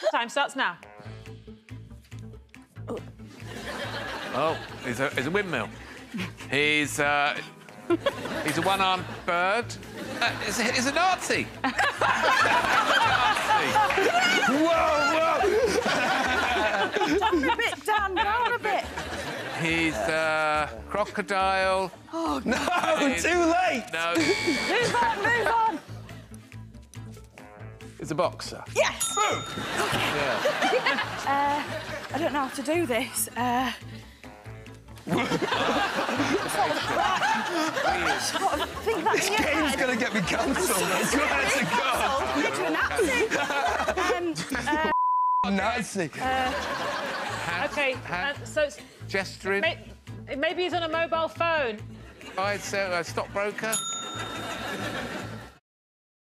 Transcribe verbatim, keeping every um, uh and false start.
Time starts now. Oh, he's a, he's a windmill. He's, uh... he's a one-armed bird. Uh, he's, a, he's a Nazi. Nazi. Whoa, whoa! Down a bit, Dan, down a bit. He's a crocodile. Oh, no, He's... too late! No. Move on, move on. It's a boxer. Yes. Boom! Yeah. uh, I don't know how to do this. Uh... sort of crack. Sort of think that's This game's going to get me cancelled, I swear to God. I'm literally a Nazi. um, uh, Nazi. uh, Hand, OK, hand, uh, so... It's, gesturing. may, maybe he's on a mobile phone. I'd say a stockbroker.